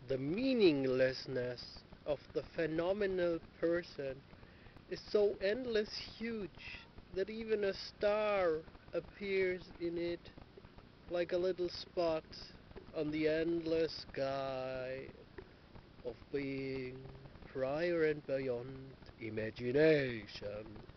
The meaninglessness of the phenomenal person is so endless huge that even a star appears in it like a little spot on the endless sky of being prior and beyond imagination.